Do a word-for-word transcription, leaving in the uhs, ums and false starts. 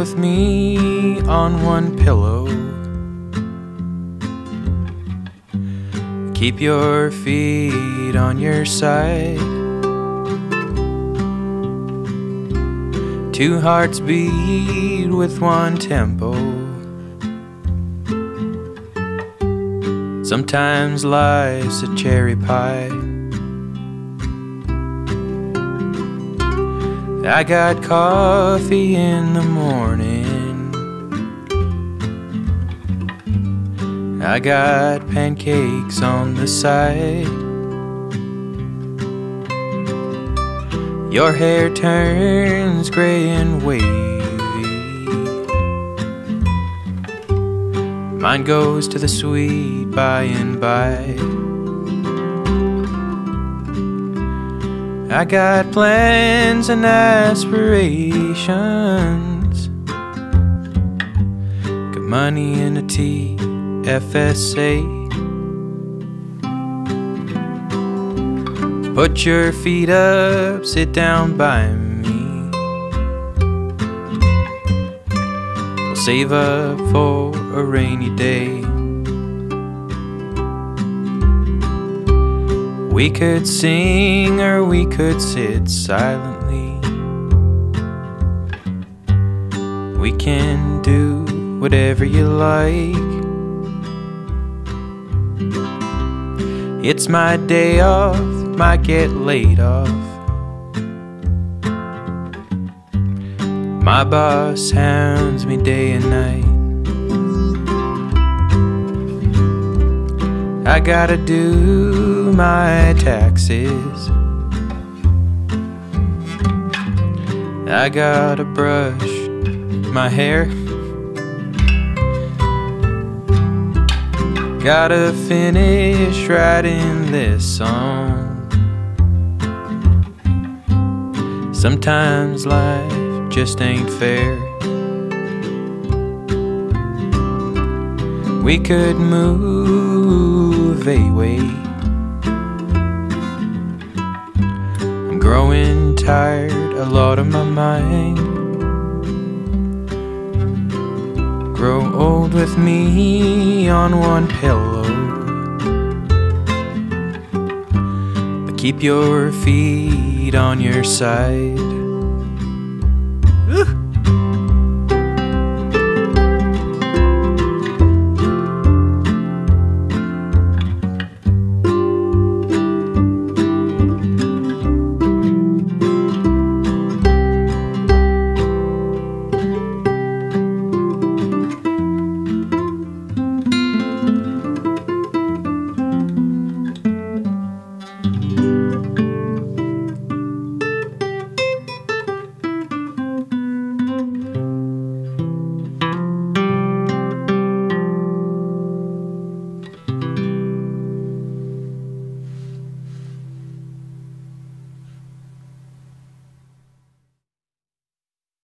with me on one pillow. Keep your feet on your side. Two hearts beat with one tempo. Sometimes life's a cherry pie. I got coffee in the morning. I got pancakes on the side. Your hair turns gray and wavy. Mine goes to the sweet by and by. I got plans and aspirations. Got money in a T F S A. Put your feet up, sit down by me. We'll save up for a rainy day. We could sing or we could sit silently. We can do whatever you like. It's my day off, might get laid off. My boss hounds me day and night. I gotta do my taxes. I gotta brush my hair. Gotta finish writing this song. Sometimes life just ain't fair. We could move away. I'm growing tired, a lot on my mind. Grow old with me on one pillow. But keep your feet on your side.